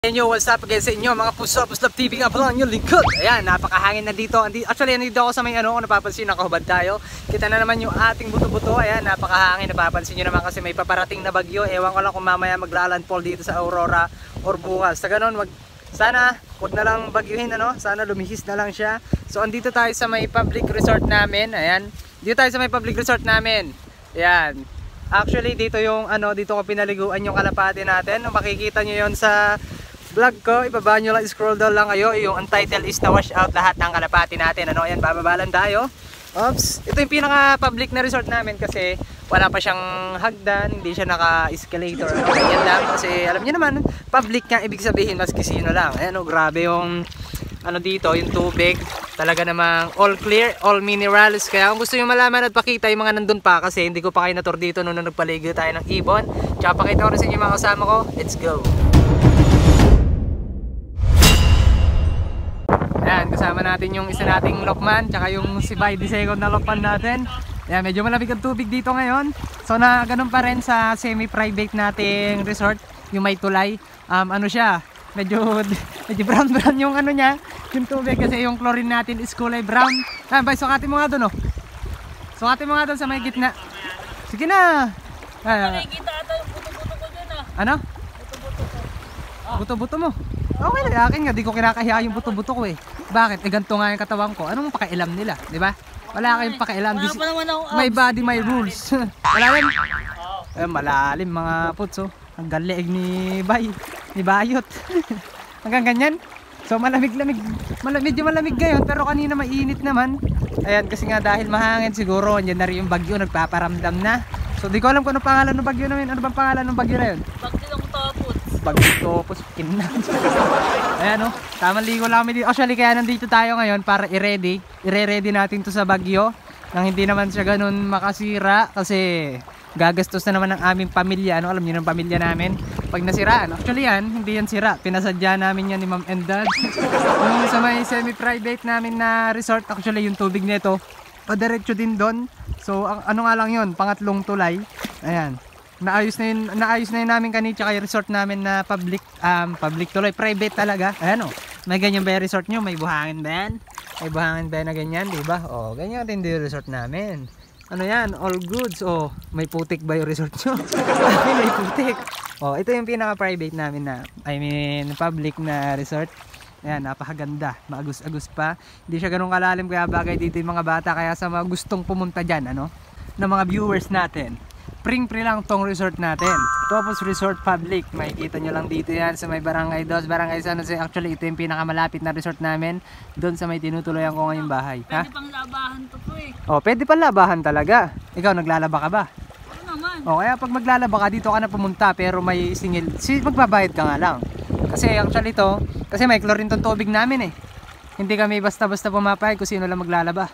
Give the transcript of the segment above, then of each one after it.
Yo, what's up again sa inyo mga puso, Puslap TV nga pala yung lingkod. Ayan, napakahangin na dito. Actually, nandito ako sa may kung napapansin, nakahubad tayo. Kita na naman yung ating buto-buto. Ayan, napakahangin, napapansin nyo naman kasi may paparating na bagyo. Ewan ko lang kung mamaya maglalandfall dito sa Aurora or bukas. Sa ganun, sana huwag na lang bagyuhin, sana lumihis na lang siya. So, andito tayo sa may public resort namin. Ayan, dito tayo sa may public resort namin. Ayan. Actually, dito yung dito ko pinaliguan yung kalapati natin. Makikita nyo yon sa vlog ko, ibaba nyo lang, scroll down lang kayo. Yung untitled is na wash out lahat ng kalapati natin. Ayan, bababalan tayo. Oops, ito yung pinaka public na resort namin kasi wala pa siyang hagdan, hindi siya naka-escalator. Yan lang kasi alam niyo naman, public nga ibig sabihin maski sino lang. Ayan, grabe yung dito, yung tubig. Talaga namang all clear, all minerals. Kaya kung gusto nyo malaman at pakita yung mga nandun pa, kasi hindi ko pa kayo na-tour dito nung nagpaligo tayo ng ibon. Tsaka pakita ko rin sa inyo mga kasama ko. Let's go! Ayan, kasama natin yung isa nating lokman, tsaka yung si By the second na lokman natin. Ayan, medyo malamig ang tubig dito ngayon. So na ganun pa rin sa semi-private nating resort, yung may tulay. Siya, medyo brown yung niya, yung tubig kasi yung chlorine natin is kulay brown. Ayan, By, sukatin mo nga doon, Sukatin mo nga doon sa may gitna. Sige na! Nakikita ata yung buto-buto ko dyan, Ano? Buto-buto ko. Buto-buto mo? Okay na, akin nga, di ko kinakahiya yung buto-buto ko Bakit? Ganito nga yung katawan ko. Anong pakialam nila, di ba? Wala kayong pakialam. Wala pa naman ako. My body, my rules. Wala yan. Malalim mga putso. Ang galig ni Bay. Ni Bayot. Hanggang ganyan. So malamig-lamig. Medyo malamig ngayon pero kanina mainit naman. Ayan, kasi nga dahil mahangin siguro. Andyan na rin yung bagyo, nagpaparamdam na. So di ko alam kung ano pangalan ng bagyo namin. Ano bang pangalan ng bagyo na yun? Bagyo tapos. Bagyo tapos. Ayan tamang ligo lang kami dito. Actually kaya nandito tayo ngayon para i-ready natin to sa bagyo. Nang hindi naman siya ganun makasira. Kasi gagastos na naman ng aming pamilya. Alam niyo ng pamilya namin pag nasiraan. Actually hindi yan sira. Pinasadya namin yan ni Ma'am and Dad. Yung sa may semi-private namin na resort. Actually yung tubig nito padiretso din doon. So nga lang yun, pangatlong tulay. Ayan, naayos na yun namin kanina. Tsaka yung resort namin na public tulay, private talaga. Ayan may ganyan ba yung resort nyo? May buhangin ba yan? May buhangin ba na ganyan, diba? Ganyan din yung resort namin. Yan, all goods. May putik ba yung resort nyo? May putik. Ito yung pinaka private namin na, public na resort. Ayan, napakaganda, maagus-agus pa. Hindi siya ganun kalalim kaya bagay dito yung mga bata. Kaya sa mga gustong pumunta dyan, ng mga viewers natin, pre lang tong resort natin. Topos Resort Public, makikita nyo lang dito yan sa may Barangay 2, Barangay San Jose. Actually ito yung pinakamalapit na resort namin, doon sa may tinutuloyan ko ngayong bahay. Pwede pang labahan to pwede pang labahan talaga. Ikaw, naglalaba ka ba? Oo naman. Kaya pag maglalaba ka, dito ka na pumunta pero may singil, magbabayad ka nga lang. Kasi actually kasi may chlorine tong tubig namin Hindi kami basta-basta pumapayag kung sino lang maglalaba.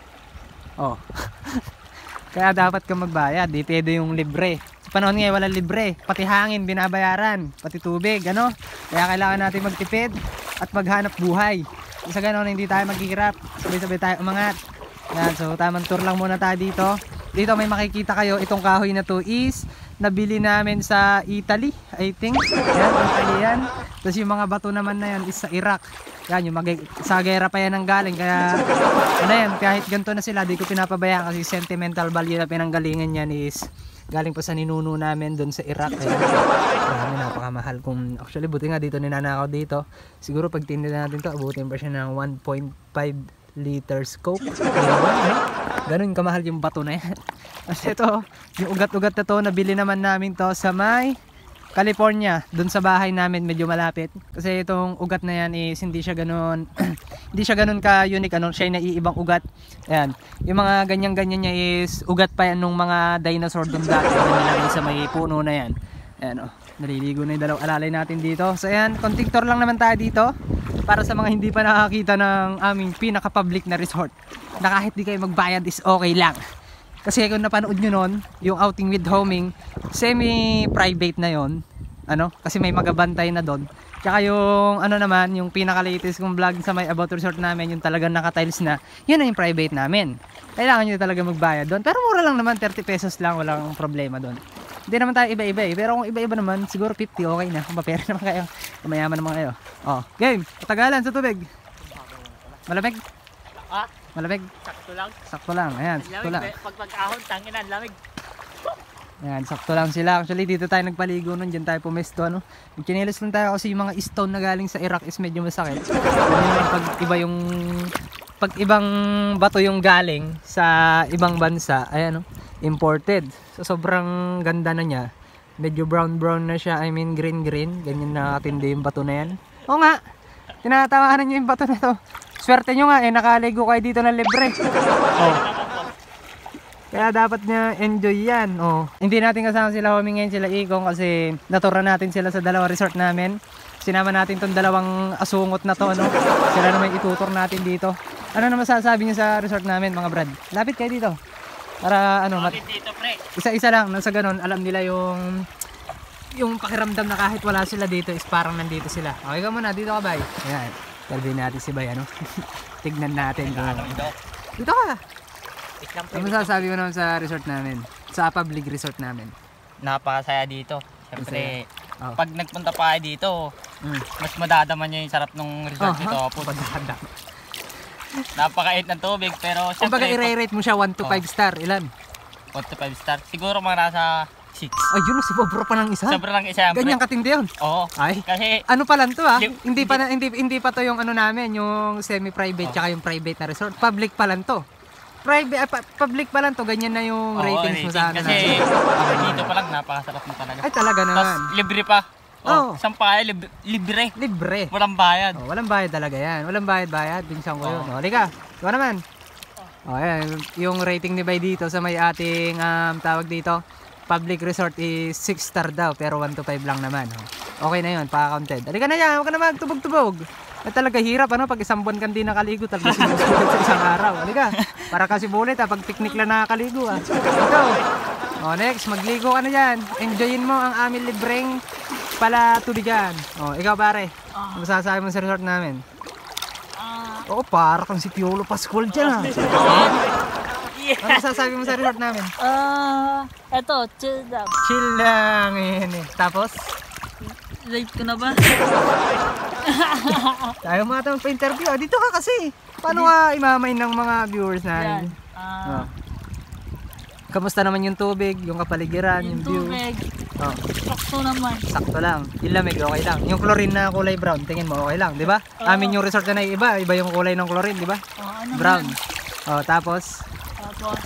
Kaya dapat ka magbayad, di pwede yung libre. Sa panahon ngayon walang libre, pati hangin binabayaran, pati tubig, Kaya kailangan natin magtipid at maghanap buhay. Sa ganon hindi tayo maghihirap, sabay-sabay tayo umangat. Yan, so tamang tour lang muna tayo dito. Dito may makikita kayo, itong kahoy na to is nabili namin sa Italy, I think. Yan, Italy yan. Tapos yung mga bato naman na yan is sa Iraq. Yan, sa gera pa yan ang galing. Kaya, kahit ganito na sila, di ko pinapabayaan kasi sentimental value na pinanggalingan yan is galing pa sa ninuno namin doon sa Iraq. Marami, napakamahal. Actually, buti nga dito ninanakaw dito. Siguro pag tinila natin to, abutin pa siya ng 1.5 liters coke. Ganun kamahal yung bato na yan. Kasi ito, yung ugat-ugat na to, nabili naman namin to sa may California, dun sa bahay namin, medyo malapit. Kasi itong ugat na yan is hindi siya ganun hindi siya ganun ka unique, siya yung naiibang ugat. Ayan, yung mga ganyan-ganyan niya is ugat pa yan nung mga dinosaur dun dati nilagay sa may puno na yan. Ayan naliligo na yung dalawang alalay natin dito. So ayan, konting tour lang naman tayo dito para sa mga hindi pa nakakita ng aming pinaka-public na resort, na kahit di kayo magbayad is okay lang. Kasi kung napanood nyo nun, yung outing with homing, semi-private na yon, kasi may magabantay na doon. Tsaka yung naman, yung pinaka-latest kong vlog sa may about resort namin, yung talagang naka-tiles na, yun na yung private namin. Kailangan nyo talaga magbayad doon. Pero mura lang naman, 30 pesos lang, walang problema doon. Hindi naman tayo iba-iba eh. Pero kung iba-iba naman, siguro 50 okay na. Kung mapera naman kayo, kung mayaman naman kayo. Oh, game. Patagalan sa tubig. Malamig? Ah, Malamig? sakto lang. Sakto lang. Ayan, sakto lang. Pag pag-ahon, tangin na, lamig. Ayan, sakto lang sila. Actually, dito tayo nagpaligo nun. Diyan tayo pumesto, ano. Chinelas lang tayo kasi yung mga stone na galing sa Iraq is medyo masakit. Ano naman pag ibang bato yung galing sa ibang bansa, ayan, no, imported. So, sobrang ganda na niya. Medyo brown na siya. I mean, green. Ganyan na katindi yung bato na yan. Oo nga. Tinatawanan niyo yung bato na to. Swerte nyo nga, nakaligo kayo dito na libre. Oh. Kaya dapat niya enjoy yan. Oh. Hindi natin kasama sila humingin sila Igong kasi natura natin sila sa dalawang resort namin. Sinama natin tong dalawang asungot na to, ano? Sila naman itutur natin dito. Ano na masasabi niyo sa resort namin, mga brad? Lapit kayo dito. Para ano, Dito, pre. isa-isa lang, nasa ganun, alam nila yung pakiramdam na kahit wala sila dito is parang nandito sila. Okay ka muna, dito ka, Bay. Ayan, interview natin si Bay, ano? Tignan natin kung dito ka. Ano masasabi mo naman sa resort namin? Sa public resort namin? Napakasaya dito. Siyempre, Oh. pag nagpunta pa kayo dito, mas madadaman nyo yung sarap ng resort nito. Padada. Napakait ng tubig, pero Kung baga siyempre, i-rate mo siya 1 to 5 star, ilan? 1 to 5 star. Siguro mga nasa 6. Ayun, sobra pa ng isa. Sobrang lang isa. Ganyan katindi yun. Oo. Ay, Kasi, ano pa lang to ah? Lim- Hindi pa to yung ano namin, yung semi-private tsaka yung private na resort. Public pa lang to. Public pa lang to, ganyan na yung oo, ratings mo sa ano kasi natin. dito pa lang, napakasarap na talaga. Ay talaga Tapos, naman. libre pa. Oo. Oh, isang pahay, libre. Libre. Walang bayad. Oh, walang bayad talaga yan. Walang bayad. Binsang ko yun. Oh, halika. Ikaw naman. Oh, ayan. Yung rating ni Bay dito sa may ating tawag dito, public resort is 6 star daw, pero 1 to 5 lang naman. Oh. Okay na yun, pa-counted. Halika na yan, huwag ka na magtubog-tubog. At talaga hirap, ano, pag isang buwan kang di nakaligo, talaga sinusulit sa isang araw. Halika, para kasi bulit, pag picnic lang nakakaligo. Ito. Oh, next, magligo ka na dyan. Enjoyin mo ang aming libreng pala tubigan. Oh, ikaw pare, ano masasabi mo sa resort namin? Oo, para kang si Piolo Pascual dyan. Ano masasabi mo sa resort namin? Eto, chill lang. Chill lang. Yan, eh. Tapos, Late ko na ba? tayo mga ito magpa-interview. Dito ka kasi. Paano ka imamain ng mga viewers Yan. natin? Kamusta naman yung tubig, yung kapaligiran, yung Yung view? tubig. Oh, Sakto naman. sakto lang. Yung lamig, okay lang. Yung chlorine na kulay brown, tingin mo, okay lang, di ba? Amin yung resort na iba yung kulay ng chlorine, di ba? Ano Brown. man. Oh, tapos, Tapos,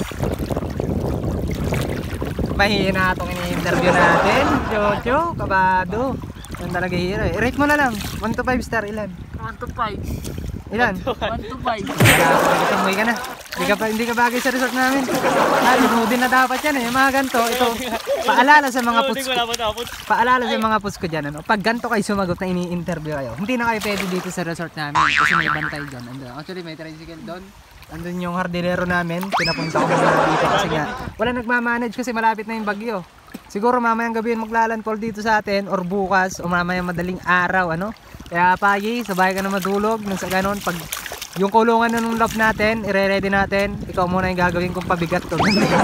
mahina itong ini-interview natin. Jojo, kabado. Yan talaga hero eh. Rate mo na lang. 1 to 5 star, ilan? 1 to 5. Ilan? 1 to 5. Umuwi ka na. Hindi ka bagay sa resort namin. Lunodin na dapat yan eh. Yung mga ganito, ito, paalala sa mga puts ko. Paalala sa mga puts ko dyan. Ano? Pag ganito kayo sumagot na ini-interview kayo, hindi na kayo pwede dito sa resort namin. Kasi may bantay doon. Actually, may tricycle doon. Andun yung hardinero namin. Pinapunta ko muna dito kasi nga wala nagmamanage kasi malapit na yung bagyo. Siguro mamayang gabi yung maglalandfall dito sa atin or bukas o mamayang madaling araw, ano? Kaya pagi, sabay ka na madulog nang sa ganon. Pag yung kulungan na nung loft natin, ire-ready natin, ikaw muna yung gagawin kong pabigat to.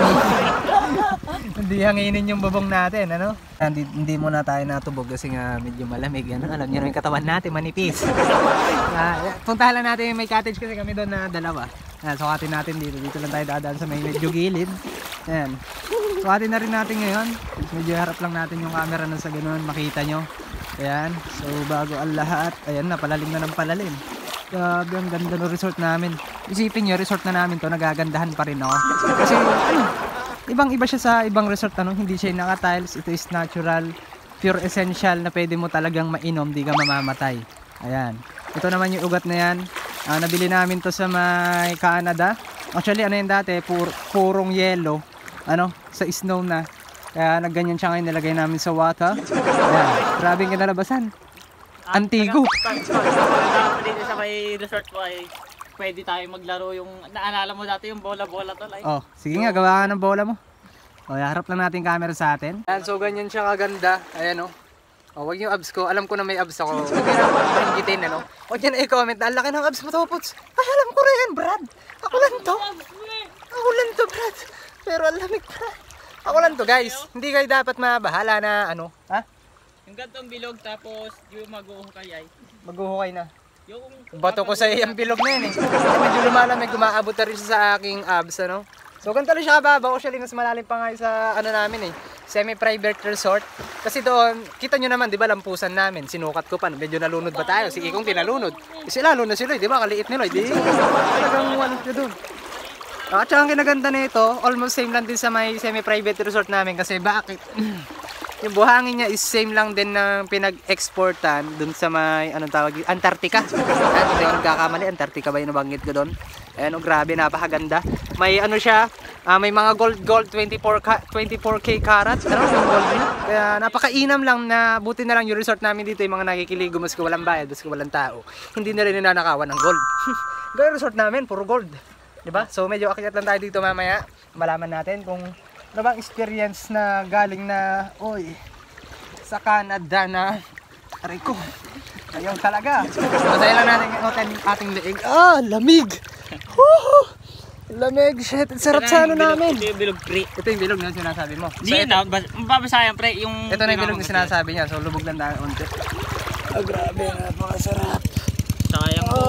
Hindi hanginin yung bubong natin, ano? Hindi muna tayo natubog kasi nga medyo malamig, ano? Alam niyo na yung katawan natin, manipis. Puntahan lang natin yung may cottage kasi kami doon na dalawa. Sukatin natin dito. Dito lang tayo dadaan sa may medyo gilid. Ayan. Sukatin na rin natin ngayon. Medyo harap lang natin yung camera na sa ganoon, makita nyo. Ayan. So bago ang lahat, ayan na, palalim na ng palalim. Grabe, ang ganda ng resort namin. Isipin nyo, resort na namin to, nagagandahan pa rin ako. Kasi ano, ibang iba siya sa ibang resort, ano, hindi siya naka-tiles, ito is natural, pure essential na pwede mo talagang mainom, di ka mamamatay. Ayan. Ito naman yung ugat na yan. Nabili namin to sa may Canada. Actually, ano yun dati, purong yellow, ano, sa snow na. Kaya nagganyan siya ngayon, nilagay namin sa water. Ayan. Grabe yung kinalabasan. Antigo. Dito sa may resort ko ay pwede tayo maglaro yung, naalala mo dati yung bola-bola to, like. Oh, sige nga, gawa ka ng bola mo. O, harap lang natin camera sa atin. Ayan, so ganyan siya kaganda. Ayan o. Oh, wag yung abs ko. Alam ko na may abs ako. Huwag nyo na banggitin, ano. Huwag nyo na i-comment. Ang laki ng abs mo to, Puts. Ay, alam ko rin, Brad. Ako lang to. Ako lang to, Brad. Pero ang lamig, Brad. Ako lang to guys. Hindi kayo dapat mabahala na ano. Ha? Yung gantong bilog tapos yung mag-uhukay ay. Mag-uhukay na. Yung Bato ko sa iyang bilog na yun eh. Medyo lumalamig, gumaabot na rin siya sa aking abs, ano. So ganito lang siya kababa. Actually, mas malalim pa nga sa ano namin eh. Semi-private resort. Kasi doon, kita nyo naman, di ba, lampusan namin. Sinukat ko pa. Medyo nalunod ba tayo? Si Ikong tinalunod. Kasi lalo na sila, di ba? Kaliit nila. Di, talagang walang siya doon. At saka ang kinaganda nito, almost same lang din sa may semi-private resort namin. Kasi bakit? Yung buhangin niya is same lang din na pinag-exportan dun sa may, anong tawag yun? Antarctica. Ayan, kung di ako nagkakamali, Antarctica ba yung nabanggit ko doon? Ayan, oh, grabe, napakaganda. May ano siya, may mga gold 24K karat. Ano yung gold niya? Kaya napakainam lang na buti na lang yung resort namin dito, yung mga nakikiligo, maski walang bayad, maski walang tao. Hindi na rin ninanakawan ng gold. Gaya resort namin, puro gold. Diba? So medyo akyat lang tayo dito mamaya. Malaman natin kung ano bang experience na galing na sa Canada na aray ko. Ayaw talaga. Masaya lang natin ating leeg. Lamig! Woohoo! Lamig, shit. Sarap sa ano namin. Ito yung bilog pre. Ito yung bilog na sinasabi mo. So, Hindi na, mababasayan pre yung... ito na yung bilog na sinasabi niya. So lubog lang tayo unti. Grabe, napakasarap. Sayang po.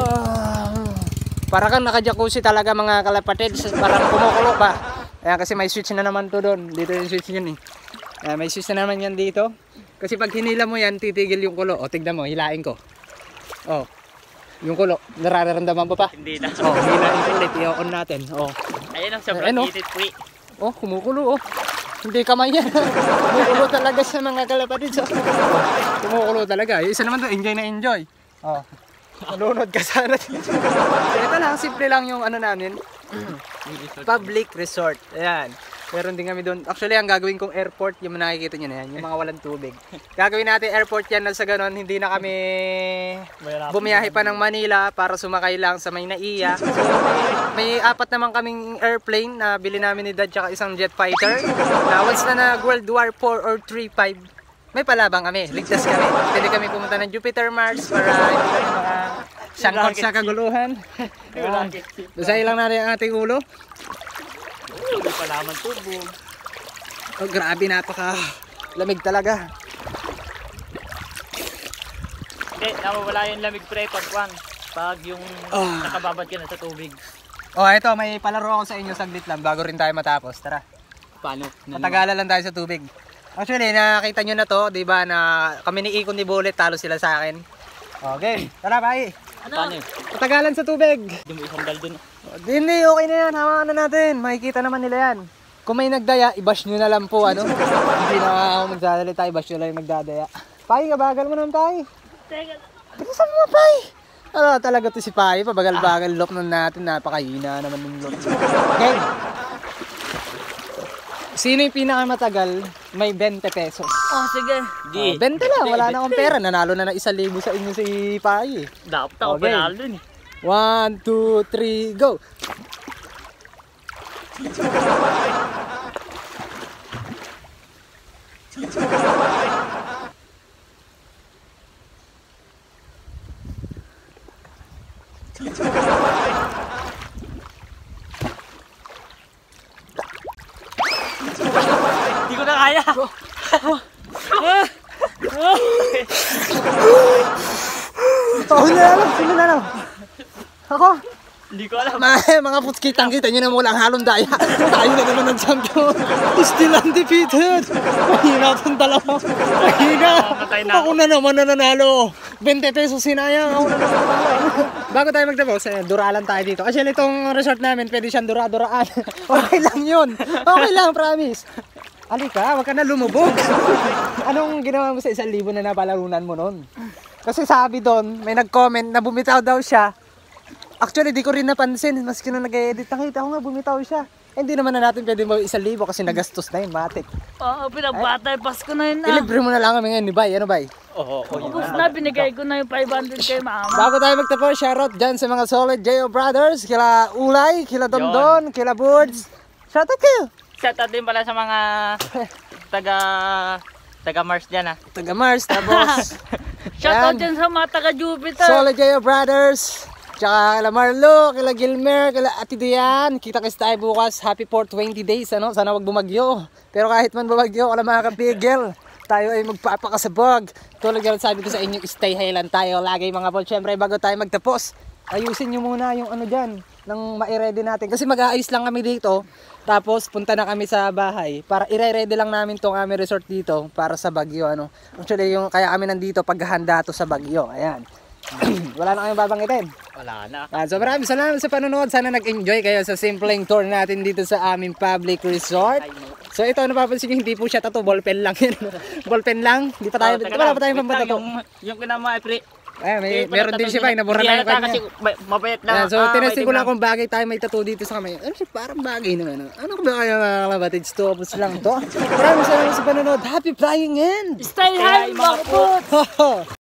Para kang naka-jacuzzi talaga mga kalapatid. Parang kumukulo pa. Ayan, kasi may switch na naman to doon. Dito yung switch yun eh. May switch na naman yan dito. Kasi pag hinila mo yan, titigil yung kulo. O, tignan mo, hilain ko. O, yung kulo, nararamdaman pa pa. Hindi na. O, hilain ko ulit. I-on natin. O. Ayun ang sobrang init pre. O, kumukulo o. Hindi kamay yan. Kumukulo talaga sa mga kalapatid. So, kumukulo talaga. Yung isa naman to, enjoy na enjoy. O. Malunod ka sana. So, ito lang, simple lang yung ano namin. Public resort. Ayan. Meron din kami doon. Actually, ang gagawin kong airport, yung nakikita nyo na yan, yung mga walang tubig. Gagawin natin airport yan na sa ganon, hindi na kami bumiyahe pa ng Manila para sumakay lang sa may Naiya. So, may apat naman kaming airplane na bili namin ni Dad tsaka isang jet fighter. Na once na nag World War 4 or 3-5, may palabang kami, ligtas kami. Pwede kami pumunta ng Jupiter, Mars para hindi kami makasangkot sa kaguluhan. Basahin lang natin ang ating ulo. Hindi pa naman tubog. Oh, grabe, napaka lamig talaga. Hindi, nawawala yung lamig pre pag yung nakababad ka na sa tubig. Oh, ito, may palaro ako sa inyo saglit lang bago rin tayo matapos. Tara. Paano? Matagalan lang tayo sa tubig. Actually, nakita nyo na to, di ba, na kami ni Ikon ni Bullet, talo sila sa akin. Okay, tara, bye. Paano? Matagalan sa tubig. Hindi mo isang dal dun. Hindi, okay na yan. Hawakan na natin. Makikita naman nila yan. Kung may nagdaya, i-bash nyo na lang po, ano? Hindi na ako magdadalita, i-bash nyo lang yung nagdadaya. Pai, kabagal mo naman, Pai. Teka, Saan mo, Pai? Ano talaga to si Pai? Pabagal-bagal, lock na natin. Napakahina naman ng lock. Okay. Sino yung pinakamatagal? May 20 pesos. oh sige. Oh, 20 lang, wala na akong pera. Nanalo na ng 1,000 sa inyo si Pai. Dapat ako Okay. panalo dun eh. 1, 2, 3, go! Hindi ko na kaya. Ako na lang, sino na lang? Ako? Hindi ko alam. Mga putskitang kita nyo na walang halong daya. Tayo na naman ng champion. Still undefeated. Mahina itong dalawa. Mahina. Ako na naman nananalo. 20 pesos sinayang. Ako na naman nananalo. Bago tayo magtapos, duralan tayo dito. Kasi itong resort namin, pwede siyang dura-duraan. Okay lang yun. Okay lang, promise. Alika, wag ka na lumubog. Anong ginawa mo sa 1,000 na napalarunan mo nun? Kasi sabi doon, may nag-comment na bumitaw daw siya. Actually, di ko rin napansin. Maski na nag-edit, nakita ko nga bumitaw siya. Hindi naman na natin pwede mo 1,000 kasi nagastos na yun, matik. Oo, pinagbatay. Pasko na yun Ilibre mo na lang kami ngayon ni Bay. Ano, Bay? Oo. Tapos na, binigay ko na yung 500 kay mama. Bago tayo magtapos, shoutout dyan sa mga solid J.O. Brothers. Kila Ulay, kila Dondon, kila Boards. Shoutout kayo. Shoutout din pala sa mga taga Mars dyan ah. Taga Mars, tapos Shoutout yan. dyan sa mga taga-Jupiter. Solid J.O. Brothers. Tsaka kila Marlo, kila Gilmer, kila Ate Dian. Kita-kits tayo bukas. Happy 420 days, ano? Sana wag bumagyo. Pero kahit man bumagyo, wala makakapigil. Tayo ay magpapakasabog. Tulad nga sabi ko sa inyo, stay high lang tayo. Lagi mga Paul. Siyempre, bago tayo magtapos, ayusin nyo muna yung ano dyan, nang ma-ready natin. Kasi mag-aayos lang kami dito. Tapos, punta na kami sa bahay. Para i-ready lang namin tong aming resort dito para sa Bagyo, ano. Actually, yung kaya kami nandito paghahanda to sa Bagyo. Ayan. Wala na kayong babanggitin. Wala na. So maraming salamat sa panonood. Sana nag-enjoy kayo sa simpleng tour natin dito sa aming public resort. So ito, napapansin nyo, hindi po siya tattoo, ballpen lang yun. Ballpen lang. Di pa tayo, wala pa tayong pamatato. Yung kinama, pre. Meron din siya ba, nabura na yung kanya. Kasi mabait na. So tinesting ko lang kung bagay tayo may tattoo dito sa kamay. Ano siya, parang bagay naman. Ano ba kaya mga kalabatids, topos lang to. Maraming salamat sa panonood. Happy flying in! Stay high, mga kaput!